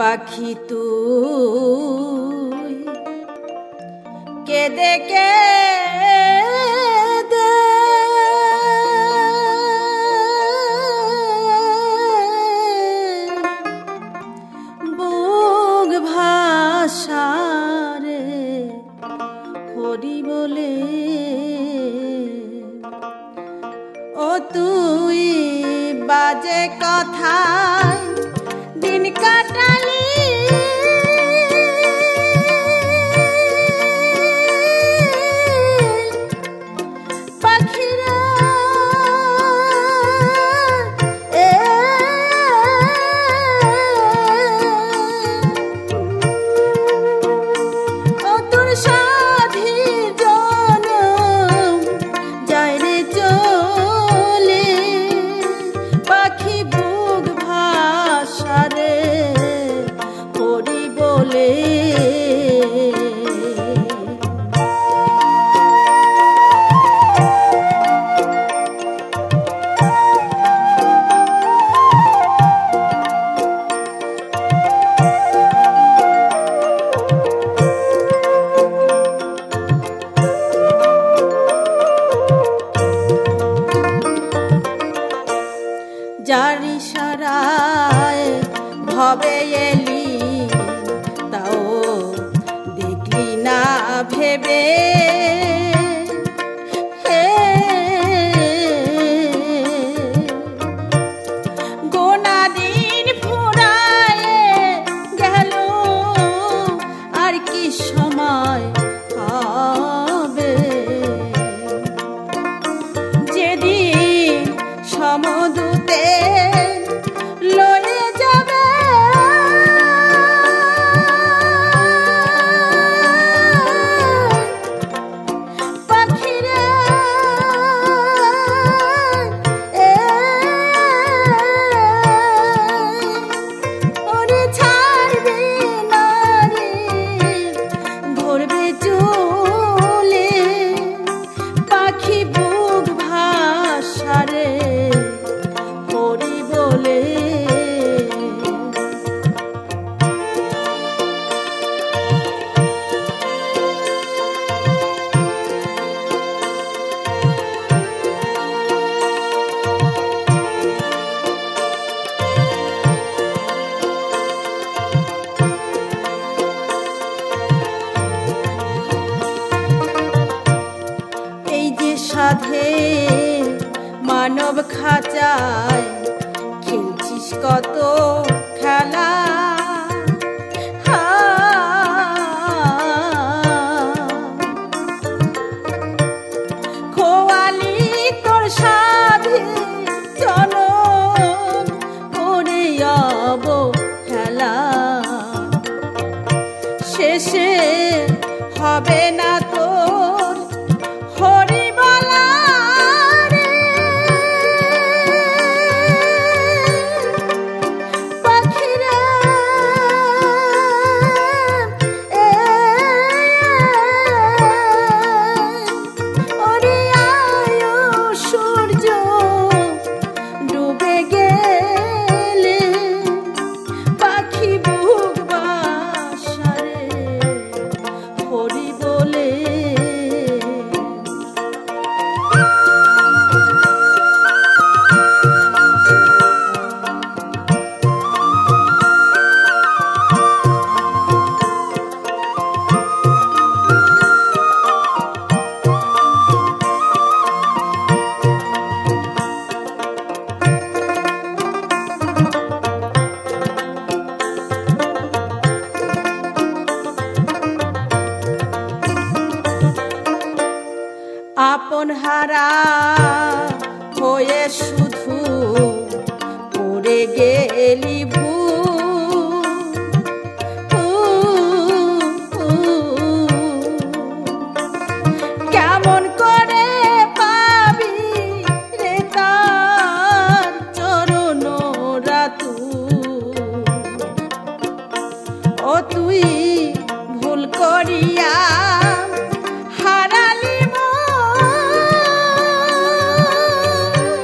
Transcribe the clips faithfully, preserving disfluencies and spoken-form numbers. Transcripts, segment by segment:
পাখি তুই কেঁদে কেঁদে বুক ভাষারে হরি বলে ও তুই বাজে কথায় দিন কাটালি পাখিরা এ ও তোর সাধী জনম যায় রে চলে পাখি বুক ভাষারে হরি বলে যার ইশারায় ভবে এলি তাও দেখলি না ভেবে হে গোনা দিন ফুরায় গেল আর কি সময় হবে যেদিন সমদূতে লয়ে যাবে পাখিরা এ ওরে ছাড়বে না রে ধরবে চলে পাখি বুক ভাষারে হরি বলে এই যে সাধে মানব খাঁচায় খেলছিস কত খেলা খোয়ালি তোর সাধে জনম করে অবহেলা শেষে হবে না তোর হরি বলা রে পাখিরা এ ওরে আয় সূর্য ডুবে গেলে পাখি বুক ভাষারে হরি বলে আপন হারা হয়ে শুধু পড়ে গেলি কেমন করে পাবি রে তার চরণ রাতু ও তুই ভুল করিয়া হারালি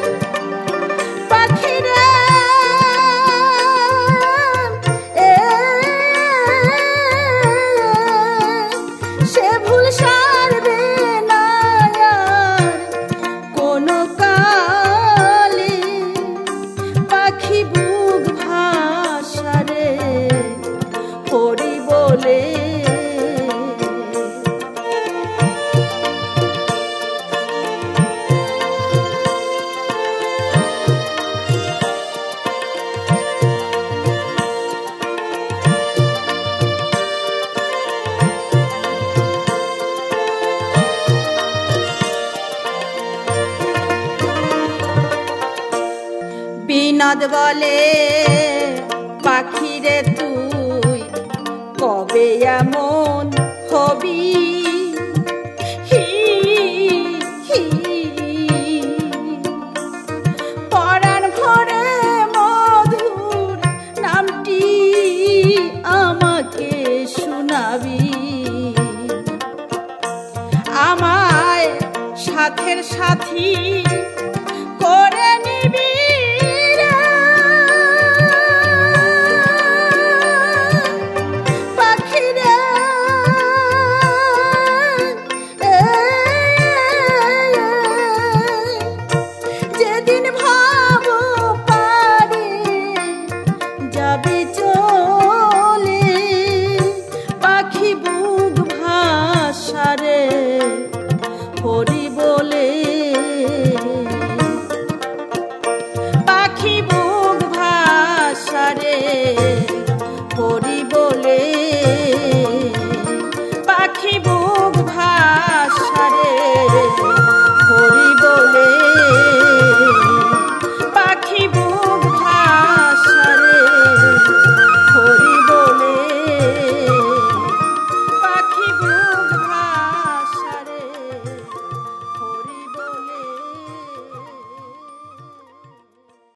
পাখিরা এ বলে বিনোদ বলে পাখিরে তুই কবে এমন হবি হি হি পরাণ ভরে মধুর নামটি আমাকে শোনাবি আমায় সাথের সাথী